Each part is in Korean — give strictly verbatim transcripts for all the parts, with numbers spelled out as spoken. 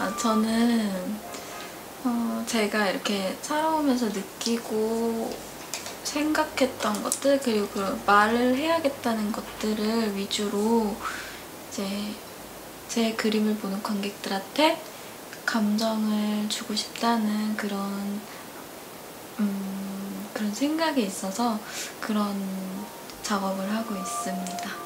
아, 저는 어, 제가 이렇게 살아오면서 느끼고 생각했던 것들, 그리고 그 말을 해야겠다는 것들을 위주로 이제 제 그림을 보는 관객들한테 감정을 주고 싶다는 그런 음, 그런 생각이 있어서 그런 작업을 하고 있습니다.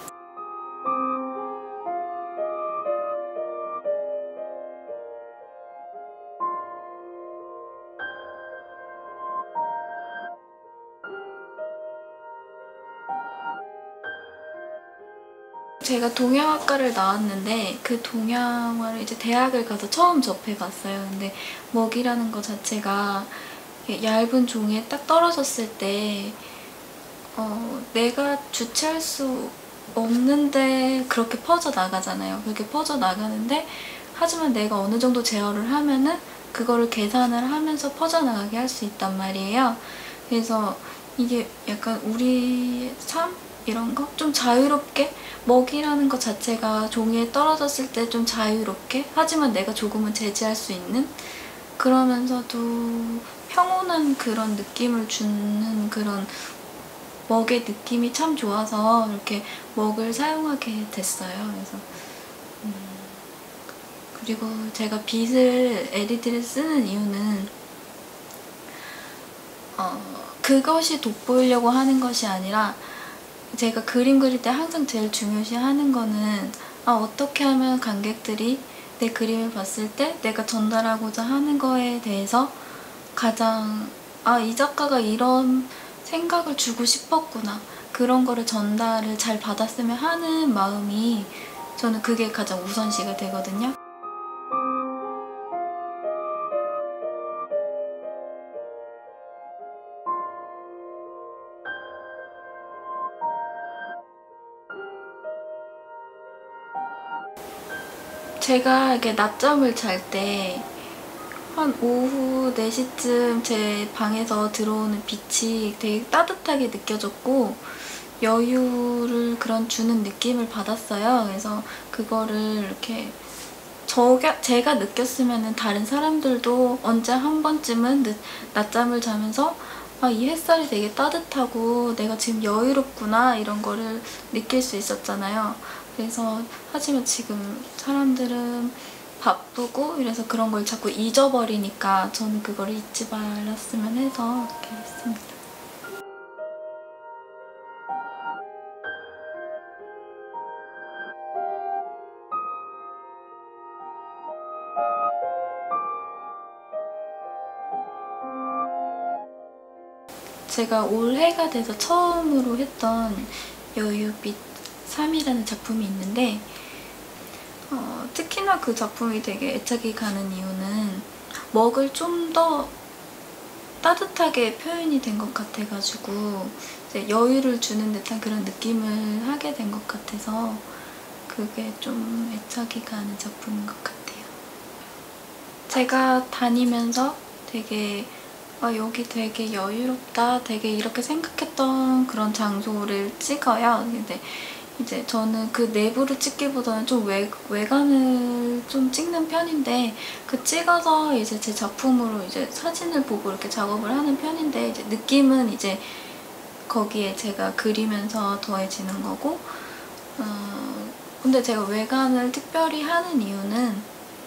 제가 동양학과를 나왔는데 그 동양화를 이제 대학을 가서 처음 접해봤어요. 근데 먹이라는 것 자체가 얇은 종이에 딱 떨어졌을 때 어, 내가 주체할 수 없는데 그렇게 퍼져나가잖아요. 그렇게 퍼져나가는데 하지만 내가 어느 정도 제어를 하면은 그거를 계산을 하면서 퍼져나가게 할 수 있단 말이에요. 그래서 이게 약간 우리의 삶? 이런 거? 좀 자유롭게? 먹이라는 것 자체가 종이에 떨어졌을 때 좀 자유롭게? 하지만 내가 조금은 제지할 수 있는? 그러면서도 평온한 그런 느낌을 주는 그런 먹의 느낌이 참 좋아서 이렇게 먹을 사용하게 됐어요. 그래서 음, 그리고 제가 빗을, 엘이디를 쓰는 이유는 어, 그것이 돋보이려고 하는 것이 아니라 제가 그림 그릴 때 항상 제일 중요시하는 거는 아, 어떻게 하면 관객들이 내 그림을 봤을 때 내가 전달하고자 하는 거에 대해서 가장 아, 이 작가가 이런 생각을 주고 싶었구나, 그런 거를 전달을 잘 받았으면 하는 마음이 저는 그게 가장 우선시가 되거든요. 제가 이렇게 낮잠을 잘 때 한 오후 네 시쯤 제 방에서 들어오는 빛이 되게 따뜻하게 느껴졌고 여유를 그런 주는 느낌을 받았어요. 그래서 그거를 이렇게 저가, 제가 느꼈으면 다른 사람들도 언제 한 번쯤은 늦, 낮잠을 자면서 아, 이 햇살이 되게 따뜻하고 내가 지금 여유롭구나 이런 거를 느낄 수 있었잖아요. 그래서 하지만 지금 사람들은 바쁘고 이래서 그런 걸 자꾸 잊어버리니까 저는 그걸 잊지 말았으면 해서 이렇게 했습니다. 제가 올해가 돼서 처음으로 했던 여유빛 삼이라는 작품이 있는데 어, 특히나 그 작품이 되게 애착이 가는 이유는 먹을 좀 더 따뜻하게 표현이 된 것 같아가지고 이제 여유를 주는 듯한 그런 느낌을 하게 된 것 같아서 그게 좀 애착이 가는 작품인 것 같아요. 제가 다니면서 되게 아, 여기 되게 여유롭다, 되게 이렇게 생각했던 그런 장소를 찍어요. 근데 이제 저는 그 내부를 찍기보다는 좀 외, 외관을 좀 찍는 편인데 그 찍어서 이제 제 작품으로 이제 사진을 보고 이렇게 작업을 하는 편인데 이제 느낌은 이제 거기에 제가 그리면서 더해지는 거고 어, 근데 제가 외관을 특별히 하는 이유는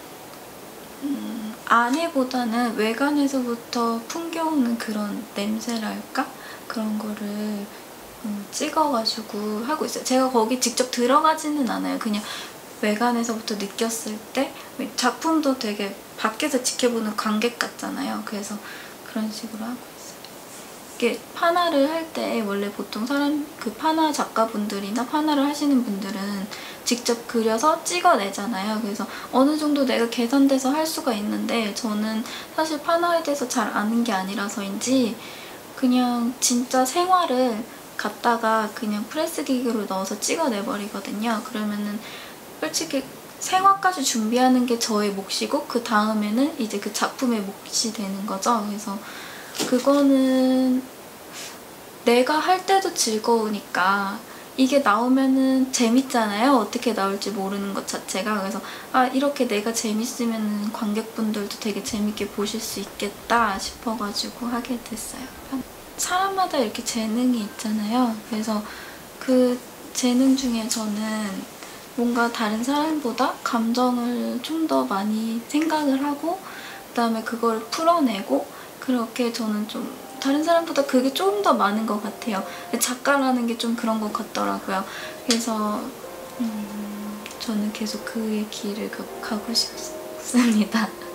음, 안에보다는 외관에서부터 풍겨오는 그런 냄새랄까? 그런 거를 음, 찍어가지고 하고 있어요. 제가 거기 직접 들어가지는 않아요. 그냥 외관에서부터 느꼈을 때 작품도 되게 밖에서 지켜보는 관객 같잖아요. 그래서 그런 식으로 하고 있어요. 이게 파나를 할 때 원래 보통 사람 그 파나 작가분들이나 파나를 하시는 분들은 직접 그려서 찍어내잖아요. 그래서 어느 정도 내가 계산돼서 할 수가 있는데 저는 사실 파나에 대해서 잘 아는 게 아니라서인지 그냥 진짜 생활을 갖다가 그냥 프레스 기계로 넣어서 찍어내버리거든요. 그러면은 솔직히 생화까지 준비하는 게 저의 몫이고 그 다음에는 이제 그 작품의 몫이 되는 거죠. 그래서 그거는 내가 할 때도 즐거우니까 이게 나오면은 재밌잖아요. 어떻게 나올지 모르는 것 자체가. 그래서 아 이렇게 내가 재밌으면 관객분들도 되게 재밌게 보실 수 있겠다 싶어가지고 하게 됐어요. 사람마다 이렇게 재능이 있잖아요. 그래서 그 재능 중에 저는 뭔가 다른 사람보다 감정을 좀 더 많이 생각을 하고 그다음에 그걸 풀어내고 그렇게 저는 좀 다른 사람보다 그게 좀 더 많은 것 같아요. 작가라는 게 좀 그런 것 같더라고요. 그래서 음, 저는 계속 그의 길을 가, 가고 싶습니다.